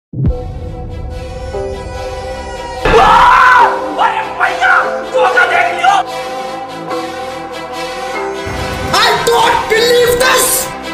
अरे भैया धोखा देख लियो। I don't believe this।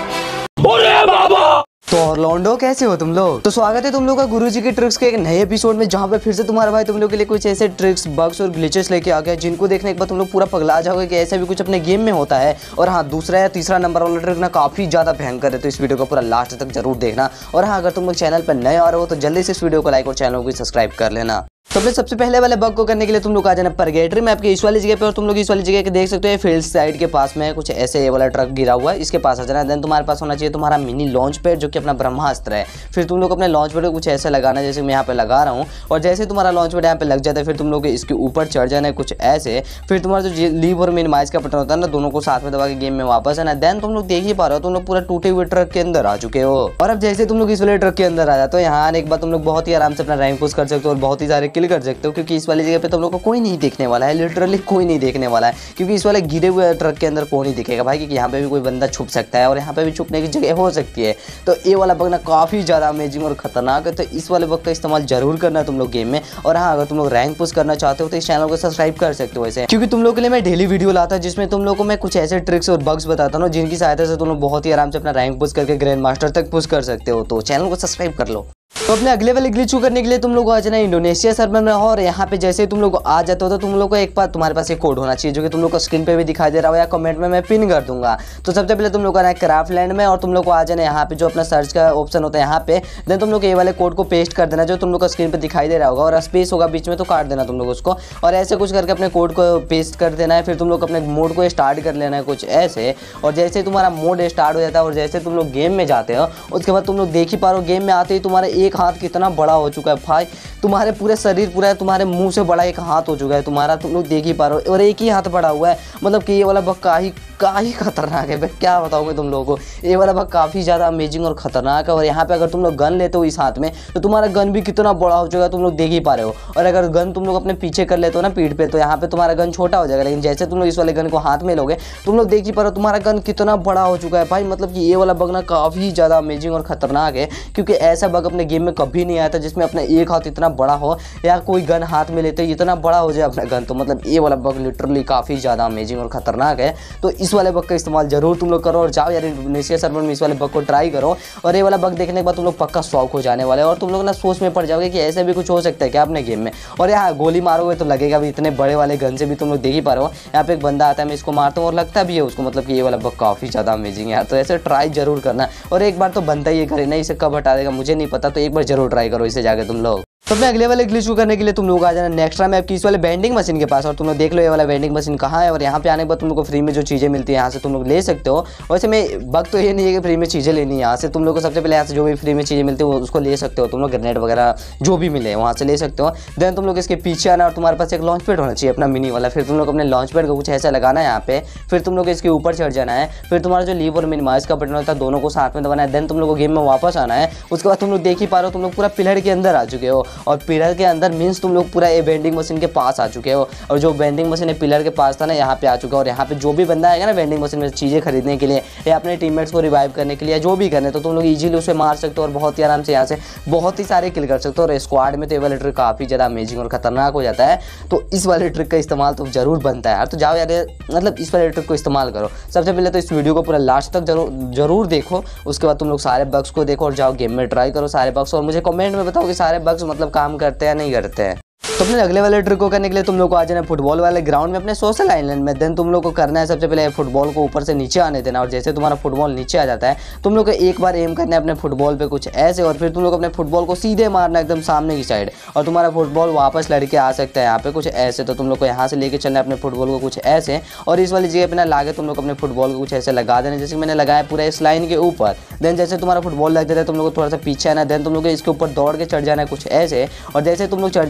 अरे बाबा। तो ऑर्लैंडो कैसे हो तुम लोग। तो स्वागत है तुम लोग का गुरुजी के ट्रिक्स के एक नए एपिसोड में, जहां पे फिर से तुम्हारा भाई तुम लोग के लिए कुछ ऐसे ट्रिक्स, बग्स और ग्लिचेस लेके आ गया जिनको देखने के बाद तुम लोग पूरा पगला जाओगे कि ऐसा भी कुछ अपने गेम में होता है। और हाँ, दूसरा या तीसरा नंबर वाला ट्रिक ना काफी ज्यादा भयंकर है, तो इस वीडियो को पूरा लास्ट तक जरूर देखना। और हाँ, अगर तुम लोग चैनल पर नए आ रहे हो तो जल्दी से इस वीडियो को लाइक और चैनल को सब्सक्राइब कर लेना। तो अपने सबसे पहले वाले बग को करने के लिए तुम लोग आ जाना परगेटरी मैप के इस वाली जगह पे, और तुम लोग इस वाली जगह के देख सकते हो फील्ड साइड के पास में कुछ ऐसे ये वाला ट्रक गिरा हुआ है, इसके पास आ जाना। देन तुम्हारे पास होना चाहिए तुम्हारा मिनी लॉन्च पैड जो कि अपना ब्रह्मास्त्र है। फिर तुम लोग अपने लॉन्च पैड को कुछ ऐसे लगाना जैसे मैं यहाँ पे लगा रहा हूँ, और जैसे तुम्हारा लॉन्च पैड यहाँ पे लग जाता है फिर तुम लोग इसके ऊपर चढ़ जाना है कुछ ऐसे। फिर तुम्हारा जो लीव और मिनिमाइज का बटन होता है ना, दोनों को साथ में दबा के गेम में वापस आना। देन तुम लोग देख ही पा रहे हो तुम लोग पूरा टूटे हुए ट्रक के अंदर आ चुके हो। और अब जैसे तुम लोग इस वाले ट्रक के अंदर आ जाते हो, यहाँ आने के बाद तुम लोग बहुत ही आराम से अपना रैंक पुश कर सकते हो और बहुत ही सारे किल कर सकते हो, क्योंकि इस वाली जगह पे तुम लोग को कोई नहीं देखने वाला है, लिटरली कोई नहीं देखने वाला है। क्योंकि इस वाले गिरे हुए ट्रक के अंदर कोई नहीं दिखेगा भाई, क्योंकि यहाँ पे भी कोई बंदा छुप सकता है और यहाँ पे भी छुपने की जगह हो सकती है। तो ये वाला बग ना काफी ज्यादा अमेजिंग और खतरनाक है, तो इस वाले बग का इस्तेमाल जरूर करना है तुम लोग गेम में। और हाँ, अगर तुम लोग रैंक पुश करना चाहते हो तो इस चैनल को सब्सक्राइब कर सकते हो ऐसे, क्योंकि तुम लोग के लिए मैं डेली वीडियो लाता हूँ जिसमें तुम लोग को मैं कुछ ऐसे ट्रिक्स और बग्स बताता हूँ जिनकी सहायता से तुम लोग बहुत ही आराम से अपना रैंक पुश करके ग्रैंड मास्टर तक पुश कर सकते हो। तो चैनल को सब्सक्राइब कर लो। तो अपने अगले वाले ग्लिच को करने के लिए तुम लोग आ जाना इंडोनेशिया सर्वर में, और यहाँ पे जैसे तुम लोग आ जाते हो तो तुम लोग को एक बार तुम्हारे पास एक कोड होना चाहिए जो कि तुम लोग को स्क्रीन पे भी दिखाई दे रहा हो या कमेंट में मैं पिन कर दूंगा। तो सबसे पहले तुम लोग आना है क्राफ्टलैंड में, और तुम लोग को आ जाना यहाँ पे जो अपना सर्च का ऑप्शन होता है यहाँ पे। देन तुम लोग ये वाले कोड को पेस्ट कर देना जो तुम लोग को स्क्रीन पे दिखाई दे रहा होगा, और स्पेस होगा बीच में तो काट देना तुम लोग उसको, और ऐसे कुछ करके अपने कोड को पेस्ट कर देना है। फिर तुम लोग अपने मोड को स्टार्ट कर लेना है कुछ ऐसे, और जैसे तुम्हारा मोड स्टार्ट हो जाता है और जैसे तुम लोग गेम में जाते हो उसके बाद तुम लोग देख ही पा रहे हो गेम में आते ही तुम्हारा एक हाथ कितना बड़ा हो चुका है भाई, तुम्हारे पूरे शरीर पूरा तुम्हारे मुंह से बड़ा एक हाथ हो चुका है तुम्हारा, तुम लोग देख ही पा रहे हो, और एक ही हाथ बड़ा हुआ है। मतलब कि ये वाला बग का ही खतरनाक है, मैं क्या बताऊँ तुम लोगों को। ये वाला बग काफ़ी ज़्यादा अमेजिंग और खतरनाक है। और यहाँ पे अगर तुम लोग गन लेते हो इस हाथ में तो तुम्हारा गन भी कितना बड़ा हो चुका है, तुम लोग देख ही पा रहे हो। और अगर गन तुम लोग अपने पीछे कर लेते हो ना पीठ पे, तो यहाँ पे तुम्हारा गन छोटा हो जाएगा, लेकिन जैसे तुम लोग इस वाले गन को हाथ में लोगे तुम लोग देख ही पा रहे हो तुम्हारा गन कितना बड़ा हो चुका है भाई। मतलब कि ये वाला बग ना काफ़ी ज़्यादा अमेजिंग और खतरनाक है, क्योंकि ऐसा बग अपने गेम में कभी नहीं आया था जिसमें अपना एक हाथ इतना बड़ा हो या कोई गन हाथ में लेते इतना बड़ा हो जाए अपना गन। तो मतलब ये वाला बग लिटरली काफ़ी ज़्यादा अमेजिंग और खतरनाक है। तो इस वाले बग का इस्तेमाल जरूर तुम लोग करो, और जाओ यार इंडोनेशिया सर्वर में इस वाले बग को ट्राई करो। और ये वाला बग देखने के बाद तुम लोग पक्का शौक हो जाने वाले, और तुम लोग ना सोच में पड़ जाओगे कि ऐसे भी कुछ हो सकता है क्या अपने गेम में। और यहाँ गोली मारोगे तो लगेगा भी, इतने बड़े वाले गन से भी तुम लोग देख ही पा रहे हो। यहाँ पे एक बंदा आता है, मैं इसको मारता हूँ और लगता भी है उसको। मतलब कि ये वाला बग काफ़ी ज़्यादा अमेजिंग है, तो ऐसे ट्राई जरूर करना। और एक बार तो बनता ही करे ना, इसे कब हटा देगा मुझे नहीं पता, तो एक बार जरूर ट्राई करो इसे जाके तुम लोग। तो अपने अगले वाले ग्लिच को करने के लिए तुम लोग आ जाना नेक्स्ट्रा मैप की इस वाले वेंडिंग मशीन के पास, और तुम लोग देख लो ये वाला वेंडिंग मशीन कहाँ है। और यहाँ पे आने के बाद तुम लोग को फ्री में जो चीज़ें मिलती है यहाँ से तुम लोग ले सकते हो। वैसे में बग तो ये नहीं है कि फ्री में चीज़ें लेनी है, यहाँ से तुम लोग को सबसे पहले यहाँ से जो भी फ्री में चीज़ें मिलती है वो उसको ले सकते हो तुम लोग, ग्रेनेड वगैरह जो भी मिले वहाँ से ले सकते हो। देन तुम लोग इसके पीछे आना, और तुम्हारे पास एक लॉन्च पैड होना चाहिए अपना मिनी वाला। फिर तुम लोग अपने लॉन्च पैड को कुछ ऐसा लगाना है यहाँ पे, फिर तुम लोग इसके ऊपर चढ़ जाना है। फिर तुम्हारा जो लीव और मिनिमाइज का बटन होता है दोनों को साथ में दबाना है। देन तुम लोग को गेम में वापस आना है। उसके बाद तुम लोग देख ही पा रहे हो तुम लोग पूरा पिलर के अंदर आ चुके हो, और पिलर के अंदर मीन्स तुम लोग पूरा ये वेंडिंग मशीन के पास आ चुके हो। और जो वेंडिंग मशीन है पिलर के पास था ना, यहाँ पे आ चुका है। और यहाँ पे जो भी बंदा आएगा ना वेंडिंग मशीन में चीज़ें खरीदने के लिए या अपने टीममेट्स को रिवाइव करने के लिए जो भी करने, तो तुम लोग इजीली उसे मार सकते हो और बहुत ही आराम से यहाँ से बहुत ही सारे किल कर सकते हो। और स्क्वाड में तो ये वाला ट्रिक काफ़ी ज़्यादा अमेजिंग और खतरनाक हो जाता है। तो इस वाले ट्रिक का इस्तेमाल तो जरूर बनता है यार। तो जाओ यार, मतलब इस वाले ट्रिक को इस्तेमाल करो। सबसे पहले तो इस वीडियो को पूरा लास्ट तक जरूर देखो, उसके बाद तुम लोग सारे बग्स को देखो और जाओ गेम में ट्राई करो सारे बग्स, और मुझे कमेंट में बताओ कि सारे बग्स मतलब काम करते हैं या नहीं करते हैं। तो अपने अगले वाले ट्रिक को करने के लिए तुम लोग को आ जाना फुटबॉल वाले ग्राउंड में अपने सोशल आइलैंड में। देन तुम लोग को करना है सबसे पहले फुटबॉल को ऊपर से नीचे आने देना, और जैसे तुम्हारा फुटबॉल नीचे आ जाता है तुम लोग को एक बार एम करना है अपने फुटबॉल पे कुछ ऐसे, और फिर तुम लोग अपने फुटबॉल को सीधे मारना एकदम सामने की साइड, और तुम्हारा फुटबॉल वापस लड़के आ सकता है यहाँ पे कुछ ऐसे। तो तुम लोग को यहाँ से लेके चलना है अपने फुटबॉल को कुछ ऐसे, और इस वाली जगह पे ना लाके तुम लोग अपने फुटबॉल को कुछ ऐसे लगा देना जैसे मैंने लगाया पूरा इस लाइन के ऊपर। देन जैसे तुम्हारा फुटबॉल लग जाता है तुम लोग को थोड़ा सा पीछे आना है। देन तुम लोग इसके ऊपर दौड़ के चढ़ जाना है कुछ ऐसे, और जैसे तुम लोग चढ़ जाओगे ना फिर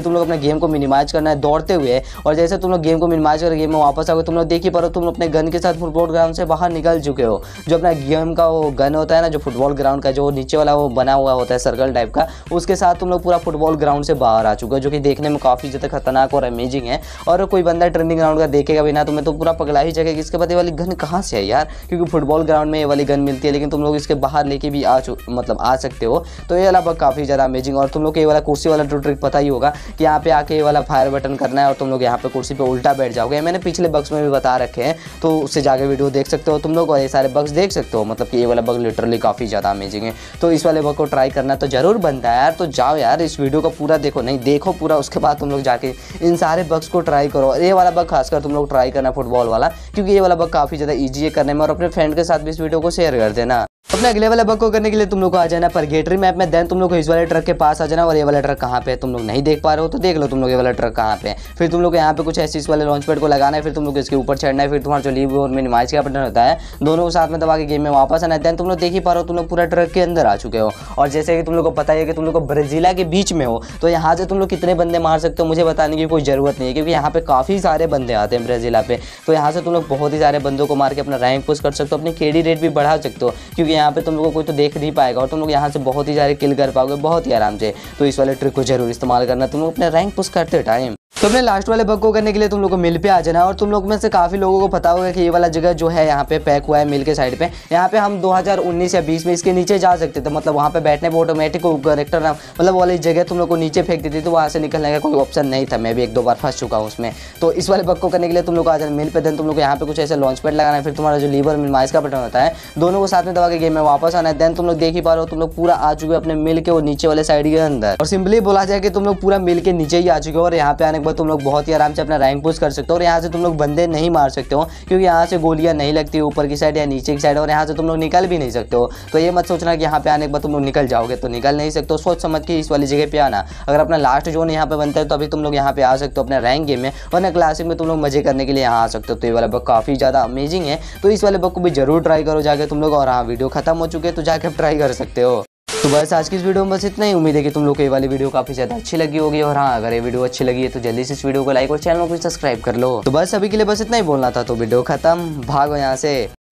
तुम लोग अपने गेम को मिनिमाइज करना है दौड़ते हुए, और जैसे तुम लोग गेम को मिनिमाइज कर गेम में वापस आओगे, तुम लोग देख ही पा रहे हो तुम लोग अपने गन के साथ फुटबॉल ग्राउंड से बाहर निकल चुके हो। जो अपना गेम का वो गन होता है ना, जो फुटबॉल ग्राउंड का जो नीचे वाला वो बना हुआ होता है सर्कल टाइप का, उसके साथ तुम लोग पूरा फुटबॉल ग्राउंड से बाहर आ चुके हो, जो कि देखने में काफ़ी ज़्यादा खतरनाक और अमेजिंग है। और कोई बंदा ट्रेनिंग ग्राउंड का देखेगा भी ना, तुम्हें तो पूरा पगला ही जाएगा कि इसके बाद ये वाली गन कहाँ से है यार, क्योंकि फुटबॉल ग्राउंड में ये वाली गन मिलती है, लेकिन तुम लोग इसके बाहर लेके भी आ सकते हो। तो ये वाला बग काफ़ी ज़्यादा अमेजिंग। और तुम लोग को ये वाला कुर्सी वाला ट्रिक पता ही होगा कि यहाँ पे आके ये वाला फायर बटन करना है और तुम लोग यहाँ पे कुर्सी पे उल्टा बैठ जाओगे। मैंने पिछले बग्स में भी बता रखे हैं, तो उससे जाके वीडियो देख सकते हो तुम लोग, और ये सारे बग्स देख सकते हो। मतलब कि ये वाला बग लिटरली काफ़ी ज़्यादा अमेजिंग है। तो इस वाले बग को ट्राई करना तो जरूर बनता है यार। तो जाओ यार इस वीडियो को पूरा देखो, नहीं देखो पूरा, उसके बाद तुम लोग जाके इन सारे बग्स को ट्राई करो। और ये वाला बग खासकर तुम लोग ट्राई करना फुटबॉल वाला, क्योंकि ये वाला बग काफ़ी ज़्यादा ईजी है करने में। और अपने फ्रेंड के साथ भी इस वीडियो को शेयर कर देना। अपने अगले वाले बग को करने के लिए तुम लोग को आ जाना परगेटरी मैप में, देन तुम लोग को इस वाले ट्रक के पास आ जाना। और ये वाला ट्रक कहाँ पे है तुम लोग नहीं देख पा रहे हो तो देख लो तुम लोग ये वाला ट्रक कहाँ पे है। फिर तुम लोग यहाँ पे कुछ ऐसे इस वाले लॉन्च पैड को लगाना है, फिर तुम लोग इसके ऊपर चढ़ना है। फिर तुम्हारा जो लीव और मिनिमाइज का बटन होता है दोनों को साथ में दबा के गेम में वापस आना है। देन तुम लोग देख ही पा रहे हो तुम लोग पूरा ट्रक के अंदर आ चुके हो। और जैसे कि तुम लोग को पता है कि तुम लोग को ब्राजीला के बीच में हो, तो यहाँ से तुम लोग कितने बंदे मार सकते हो मुझे बताने की कोई ज़रूरत नहीं है, क्योंकि यहाँ पे काफ़ी सारे बंदे आते हैं ब्राजीला पे। तो यहाँ से तुम लोग बहुत ही सारे बंदों को मार के अपना रैंक पुश कर सकते हो, अपनी केडी रेट भी बढ़ा सकते हो, क्योंकि यहाँ पे तुम लोग को कोई तो देख नहीं पाएगा और तुम लोग यहाँ से बहुत ही सारे किल कर पाओगे बहुत ही आराम से। तो इस वाले ट्रिक को जरूर इस्तेमाल करना तुम लोग अपने रैंक पुश करते टाइम। तो अपने लास्ट वाले बग को करने के लिए तुम लोग को मिल पे आ जाना। और तुम लोग में से काफ़ी लोगों को पता होगा कि ये वाला जगह जो है यहाँ पे पैक हुआ है मिल के साइड पे। यहाँ पे हम 2019 या 20 में इसके नीचे जा सकते थे, मतलब वहाँ पे बैठने पे ऑटोमेटिक करेक्टर ना, मतलब वाली जगह तुम लोग को नीचे फेंक देती थी, तो वहाँ से निकलने का कोई ऑप्शन नहीं था। मैं भी 1-2 बार फंस चुका हूँ उसमें। तो इस वाले बग को करने के लिए तुम लोग को आ जाना मिल पे। देन तुम लोग को यहाँ पे कुछ ऐसे लॉन्च पैड लगाना है, फिर तुम्हारा जो लीवर मिनिमाइज का बटन होता है दोनों को साथ में दबा के गेम में वापस आना है। देन तुम लोग देख ही पा रहे हो तुम लोग पूरा आ चुके हो अपने मिल के वो नीचे वाले साइड के अंदर। और सिंपली बोला जाए कि तुम लोग पूरा मिल के नीचे ही आ चुके हो। और यहाँ पे आने के बाद तुम लोग बहुत ही आराम से अपना रैंक पुश कर सकते हो। और यहाँ से तुम लोग बंदे नहीं मार सकते हो, क्योंकि यहाँ से गोलियां नहीं लगती ऊपर की साइड या नीचे की साइड, और यहाँ से तुम लोग निकल भी नहीं सकते हो। तो ये मत सोचना कि यहाँ पे आने के बाद तुम लोग निकल जाओगे, तो निकल नहीं सकते हो। सोच समझ के इस वाली जगह पे आना। अगर अपना लास्ट जोन यहाँ पे बनता है तो अभी तुम लोग यहाँ पे आ सकते हो अपने रैंक गेम में, वरना क्लासिक में तुम लोग मजे करने के लिए यहाँ आ सकते हो। तो ये वाला बग काफ़ी ज़्यादा अमेजिंग है, तो इस वाले बग को भी जरूर ट्राई करो जाके तुम लोग। और हाँ, वीडियो खत्म हो चुके हैं तो जाके आप ट्राई कर सकते हो। तो बस आज की इस वीडियो में बस इतना ही। उम्मीद है कि तुम लोग को ये वाली वीडियो काफ़ी ज़्यादा अच्छी लगी होगी। और हाँ, अगर ये वीडियो अच्छी लगी है तो जल्दी से इस वीडियो को लाइक और चैनल को सब्सक्राइब कर लो। तो बस अभी के लिए बस इतना ही बोलना था। तो वीडियो खत्म, भागो यहाँ से।